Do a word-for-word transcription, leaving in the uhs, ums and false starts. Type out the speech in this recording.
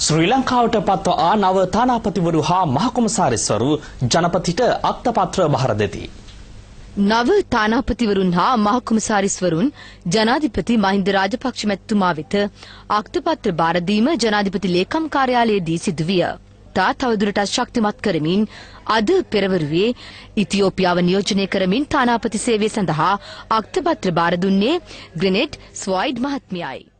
ශ්‍රී ලංකාවට පත්ව ආ නව තානාපතිවරු හා මහකොමසාරිස්වරු ජනපතිට අක්තපත්‍ර බහර දෙති. නව තානාපතිවරුන් හා මහකොමසාරිස්වරුන් ජනාධිපති මහින්ද රාජපක්ෂ මැතිතුමා වෙත අක්තපත්‍ර බාර දීම ජනාධිපති ලේකම් කාර්යාලයේදී සිදු විය. තා තවදුරටත් ශක්තිමත් කරමින් අද පෙරවරුවේ ඉතියෝපියාව නියෝජනය කරමින් තානාපති සේවය සඳහා අක්තපත්‍ර බාර දුන්නේ ග්‍රෙනෙට් ස්වයිඩ් මහත්මියයි.